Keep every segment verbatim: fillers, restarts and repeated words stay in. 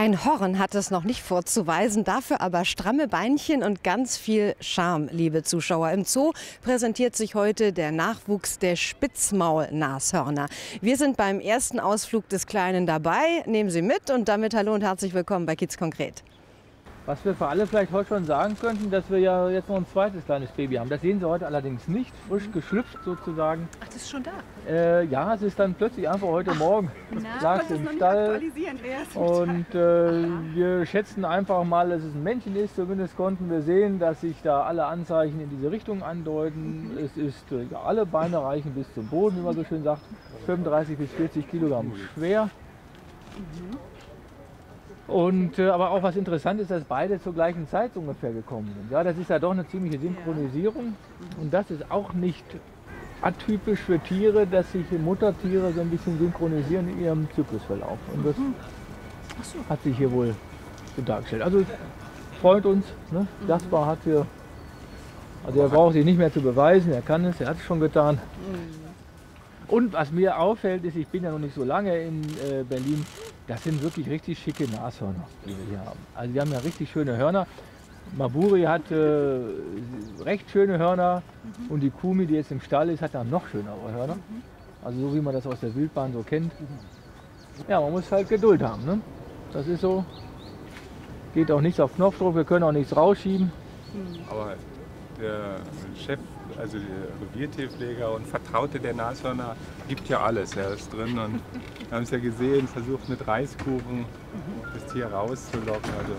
Ein Horn hat es noch nicht vorzuweisen, dafür aber stramme Beinchen und ganz viel Charme, liebe Zuschauer. Im Zoo präsentiert sich heute der Nachwuchs der Spitzmaulnashörner. Wir sind beim ersten Ausflug des Kleinen dabei. Nehmen Sie mit und damit hallo und herzlich willkommen bei Kids Konkret. Was wir für alle vielleicht heute schon sagen könnten, dass wir ja jetzt noch ein zweites kleines Baby haben. Das sehen Sie heute allerdings nicht, frisch geschlüpft sozusagen. Ach, das ist schon da? Äh, ja, es ist dann plötzlich einfach heute Ach, Morgen. Na, lag im Stall und äh, wir schätzen einfach mal, dass es ein Männchen ist. Zumindest konnten wir sehen, dass sich da alle Anzeichen in diese Richtung andeuten. Mhm. Es ist, äh, ja, alle Beine reichen bis zum Boden, wie man so schön sagt, fünfunddreißig bis vierzig Kilogramm schwer. Mhm. Und, äh, aber auch was interessant ist, dass beide zur gleichen Zeit ungefähr gekommen sind. Ja, das ist ja doch eine ziemliche Synchronisierung. Und das ist auch nicht atypisch für Tiere, dass sich Muttertiere so ein bisschen synchronisieren in ihrem Zyklusverlauf. Und das mhm. so. hat sich hier wohl so dargestellt. Also freut uns. Ne? Mhm. Jasper hat hier, also er braucht sich nicht mehr zu beweisen, er kann es, er hat es schon getan. Mhm. Und was mir auffällt, ist, ich bin ja noch nicht so lange in äh, Berlin, das sind wirklich richtig schicke Nashörner, die wir hier haben. Also die haben ja richtig schöne Hörner. Maburi hat äh, recht schöne Hörner mhm. und die Kumi, die jetzt im Stall ist, hat ja noch schönere Hörner. Mhm. Also so wie man das aus der Wildbahn so kennt. Ja, man muss halt Geduld haben. Ne? Das ist so. Geht auch nichts auf Knopfdruck, wir können auch nichts rausschieben. Aber der Chef, also der Reviertierpfleger und Vertraute der Nashörner, gibt ja alles. Er ist drin und wir haben es ja gesehen, versucht mit Reiskuchen das Tier rauszulocken. Also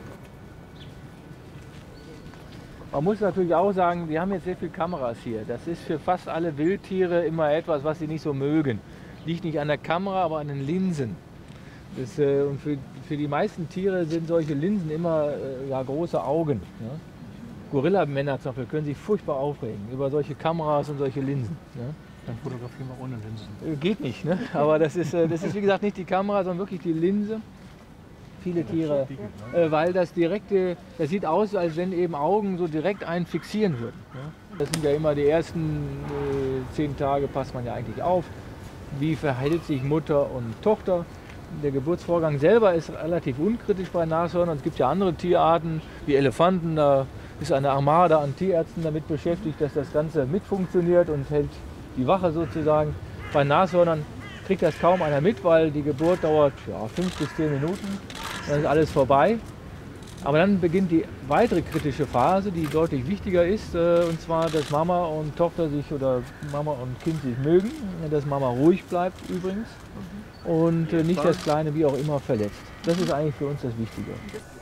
man muss natürlich auch sagen, wir haben jetzt sehr viele Kameras hier. Das ist für fast alle Wildtiere immer etwas, was sie nicht so mögen. Liegt nicht an der Kamera, aber an den Linsen. Das, äh, und für, für die meisten Tiere sind solche Linsen immer äh, ja, große Augen. Ja? Gorillamänner zum Beispiel können sich furchtbar aufregen über solche Kameras und solche Linsen. Ja? Dann fotografieren wir ohne Linsen. Geht nicht, ne? Aber das ist, das ist wie gesagt nicht die Kamera, sondern wirklich die Linse. Viele Tiere, äh, weil das direkte, das sieht aus, als wenn eben Augen so direkt einen fixieren würden. Ja? Das sind ja immer die ersten äh, zehn Tage, passt man ja eigentlich auf. Wie verhält sich Mutter und Tochter? Der Geburtsvorgang selber ist relativ unkritisch bei Nashörnern. Es gibt ja andere Tierarten wie Elefanten, da ist eine Armada an Tierärzten damit beschäftigt, dass das Ganze mitfunktioniert und hält die Wache sozusagen. Bei Nashörnern kriegt das kaum einer mit, weil die Geburt dauert ja, fünf bis zehn Minuten, dann ist alles vorbei. Aber dann beginnt die weitere kritische Phase, die deutlich wichtiger ist, äh, und zwar, dass Mama und Tochter sich oder Mama und Kind sich mögen, dass Mama ruhig bleibt übrigens und äh, nicht das Kleine wie auch immer verletzt. Das ist eigentlich für uns das Wichtige.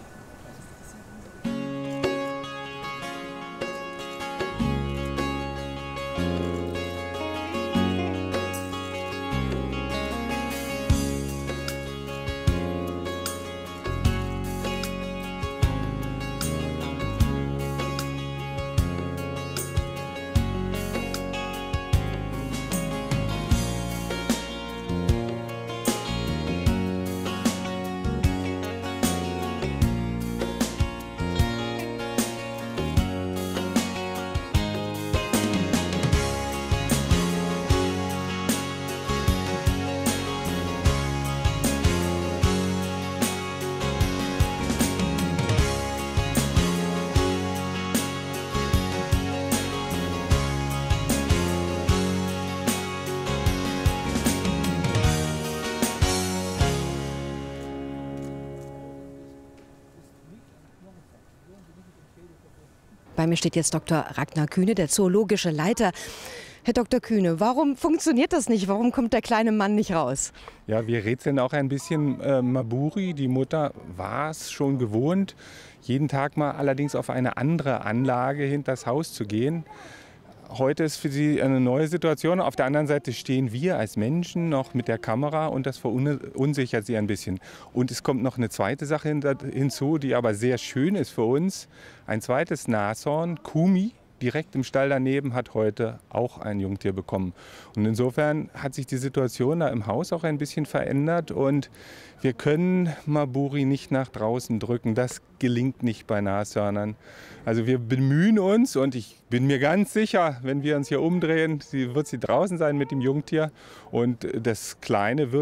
Bei mir steht jetzt Doktor Ragnar Kühne, der zoologische Leiter. Herr Doktor Kühne, warum funktioniert das nicht? Warum kommt der kleine Mann nicht raus? Ja, wir rätseln auch ein bisschen. Äh, Maburi, die Mutter, war es schon gewohnt, jeden Tag mal allerdings auf eine andere Anlage hinter das Haus zu gehen. Heute ist für sie eine neue Situation. Auf der anderen Seite stehen wir als Menschen noch mit der Kamera und das verunsichert sie ein bisschen. Und es kommt noch eine zweite Sache hinzu, die aber sehr schön ist für uns. Ein zweites Nashorn, Kumi, direkt im Stall daneben, hat heute auch ein Jungtier bekommen. Und insofern hat sich die Situation da im Haus auch ein bisschen verändert und wir können Maburi nicht nach draußen drücken. Das gelingt nicht bei Nashörnern. Also wir bemühen uns und ich bin mir ganz sicher, wenn wir uns hier umdrehen, sie, wird sie draußen sein mit dem Jungtier und das Kleine wird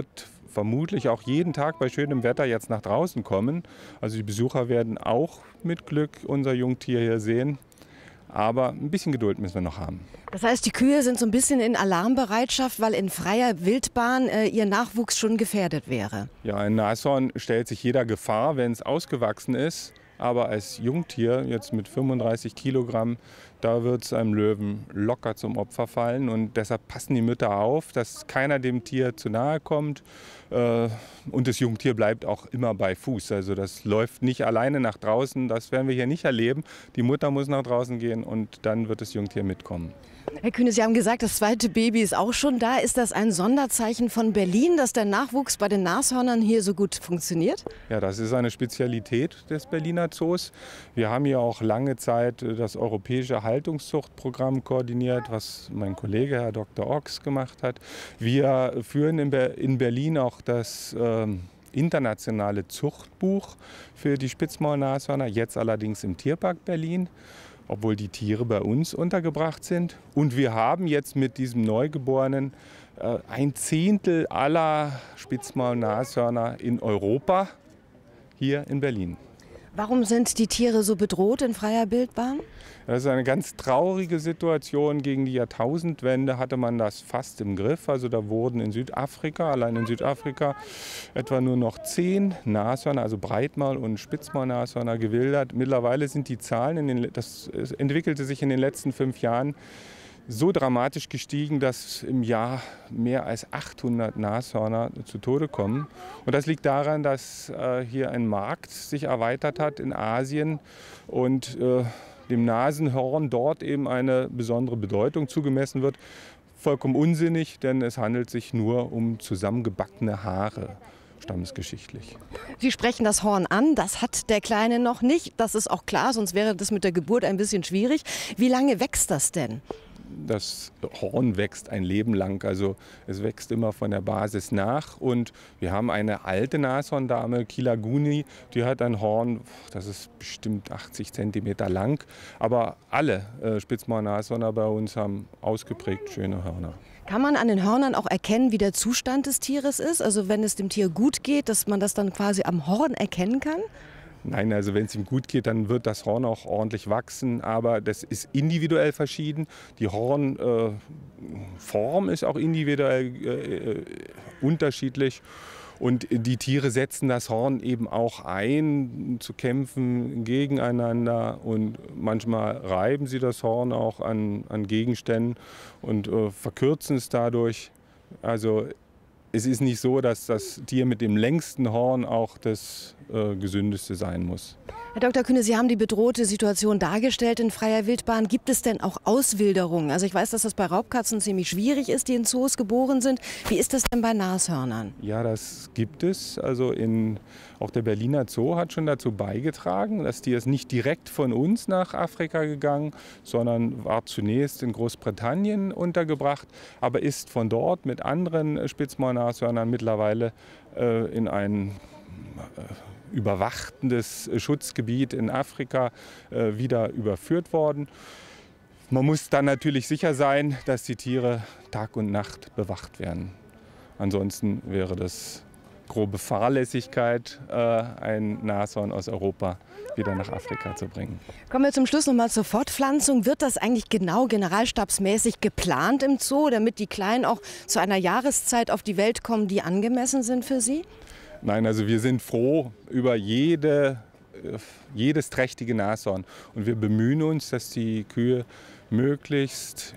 vermutlich auch jeden Tag bei schönem Wetter jetzt nach draußen kommen. Also die Besucher werden auch mit Glück unser Jungtier hier sehen. Aber ein bisschen Geduld müssen wir noch haben. Das heißt, die Kühe sind so ein bisschen in Alarmbereitschaft, weil in freier Wildbahn äh, ihr Nachwuchs schon gefährdet wäre. Ja, ein Nashorn stellt sich jeder Gefahr, wenn es ausgewachsen ist. Aber als Jungtier, jetzt mit fünfunddreißig Kilogramm, da wird es einem Löwen locker zum Opfer fallen. Und deshalb passen die Mütter auf, dass keiner dem Tier zu nahe kommt. Und das Jungtier bleibt auch immer bei Fuß. Also das läuft nicht alleine nach draußen, das werden wir hier nicht erleben. Die Mutter muss nach draußen gehen und dann wird das Jungtier mitkommen. Herr Kühne, Sie haben gesagt, das zweite Baby ist auch schon da. Ist das ein Sonderzeichen von Berlin, dass der Nachwuchs bei den Nashörnern hier so gut funktioniert? Ja, das ist eine Spezialität des Berliner Zoos. Wir haben hier auch lange Zeit das europäische Haltungszuchtprogramm koordiniert, was mein Kollege Herr Doktor Ochs gemacht hat. Wir führen in, Ber in Berlin auch das ähm, internationale Zuchtbuch für die Spitzmaulnashörner, jetzt allerdings im Tierpark Berlin, obwohl die Tiere bei uns untergebracht sind. Und wir haben jetzt mit diesem Neugeborenen äh, ein Zehntel aller Spitzmaulnashörner in Europa hier in Berlin. Warum sind die Tiere so bedroht in freier Wildbahn? Das ist eine ganz traurige Situation. Gegen die Jahrtausendwende hatte man das fast im Griff. Also da wurden in Südafrika, allein in Südafrika, etwa nur noch zehn Nashörner, also Breitmaul- und Spitzmaulnashörner gewildert. Mittlerweile sind die Zahlen, in den, das entwickelte sich in den letzten fünf Jahren, so dramatisch gestiegen, dass im Jahr mehr als achthundert Nashörner zu Tode kommen. Und das liegt daran, dass äh, hier ein Markt sich erweitert hat in Asien und äh, dem Nasenhorn dort eben eine besondere Bedeutung zugemessen wird. Vollkommen unsinnig, denn es handelt sich nur um zusammengebackene Haare, stammesgeschichtlich. Sie sprechen das Horn an, das hat der Kleine noch nicht. Das ist auch klar, sonst wäre das mit der Geburt ein bisschen schwierig. Wie lange wächst das denn? Das Horn wächst ein Leben lang, also es wächst immer von der Basis nach. Und wir haben eine alte Nashorndame, Kilaguni, die hat ein Horn, das ist bestimmt achtzig Zentimeter lang. Aber alle äh, Spitzmaulnashörner bei uns haben ausgeprägt schöne Hörner. Kann man an den Hörnern auch erkennen, wie der Zustand des Tieres ist? Also wenn es dem Tier gut geht, dass man das dann quasi am Horn erkennen kann? Nein, also wenn es ihm gut geht, dann wird das Horn auch ordentlich wachsen, aber das ist individuell verschieden. Die Hornform äh, ist auch individuell äh, unterschiedlich und die Tiere setzen das Horn eben auch ein, zu kämpfen gegeneinander und manchmal reiben sie das Horn auch an, an Gegenständen und äh, verkürzen es dadurch. Also es ist nicht so, dass das Tier mit dem längsten Horn auch das äh, gesündeste sein muss. Herr Doktor Kühne, Sie haben die bedrohte Situation dargestellt in freier Wildbahn. Gibt es denn auch Auswilderungen? Also ich weiß, dass das bei Raubkatzen ziemlich schwierig ist, die in Zoos geboren sind. Wie ist das denn bei Nashörnern? Ja, das gibt es. Also in, auch der Berliner Zoo hat schon dazu beigetragen. Das Tier ist nicht direkt von uns nach Afrika gegangen, sondern war zunächst in Großbritannien untergebracht, aber ist von dort mit anderen Spitzmaulnashörnern mittlerweile äh, in ein äh, überwachtendes Schutzgebiet in Afrika äh, wieder überführt worden. Man muss dann natürlich sicher sein, dass die Tiere Tag und Nacht bewacht werden. Ansonsten wäre das grobe Fahrlässigkeit, äh, ein Nashorn aus Europa wieder nach Afrika zu bringen. Kommen wir zum Schluss noch mal zur Fortpflanzung. Wird das eigentlich genau generalstabsmäßig geplant im Zoo, damit die Kleinen auch zu einer Jahreszeit auf die Welt kommen, die angemessen sind für sie? Nein, also wir sind froh über jede, jedes trächtige Nashorn. Und wir bemühen uns, dass die Kühe möglichst,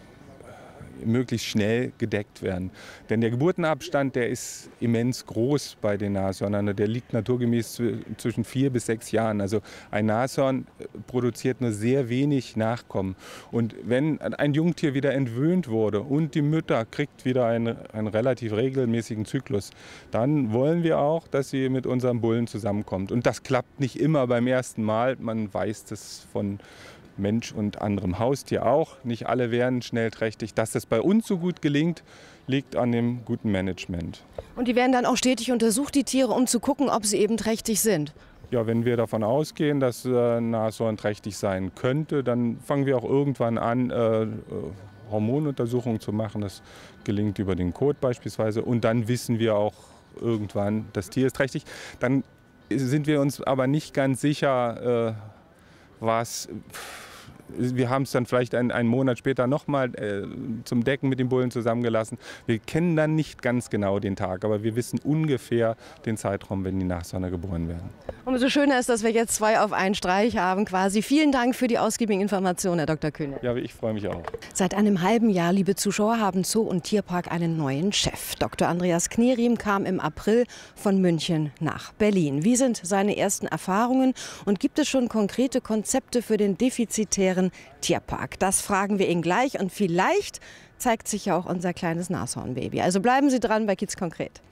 möglichst schnell gedeckt werden. Denn der Geburtenabstand, der ist immens groß bei den Nashörnern. Der liegt naturgemäß zwischen vier bis sechs Jahren. Also ein Nashorn produziert nur sehr wenig Nachkommen. Und wenn ein Jungtier wieder entwöhnt wurde und die Mutter kriegt wieder einen, einen relativ regelmäßigen Zyklus, dann wollen wir auch, dass sie mit unserem Bullen zusammenkommt. Und das klappt nicht immer beim ersten Mal. Man weiß das von Mensch und anderem Haustier auch. Nicht alle werden schnellträchtig. Dass das bei uns so gut gelingt, liegt an dem guten Management. Und die werden dann auch stetig untersucht, die Tiere, um zu gucken, ob sie eben trächtig sind? Ja, wenn wir davon ausgehen, dass ein Nashorn trächtig sein könnte, dann fangen wir auch irgendwann an, äh, Hormonuntersuchungen zu machen. Das gelingt über den Kot beispielsweise. Und dann wissen wir auch irgendwann, das Tier ist trächtig. Dann sind wir uns aber nicht ganz sicher, äh, was... Wir haben es dann vielleicht einen, einen Monat später nochmal äh, zum Decken mit dem Bullen zusammengelassen. Wir kennen dann nicht ganz genau den Tag, aber wir wissen ungefähr den Zeitraum, wenn die Nashörner geboren werden. Umso schöner ist, dass wir jetzt zwei auf einen Streich haben quasi. Vielen Dank für die ausgiebigen Informationen, Herr Doktor Kühne. Ja, ich freue mich auch. Seit einem halben Jahr, liebe Zuschauer, haben Zoo und Tierpark einen neuen Chef. Doktor Andreas Kneriem kam im April von München nach Berlin. Wie sind seine ersten Erfahrungen und gibt es schon konkrete Konzepte für den defizitären Tierpark? Das fragen wir ihn gleich und vielleicht zeigt sich ja auch unser kleines Nashornbaby. Also bleiben Sie dran bei Kids konkret.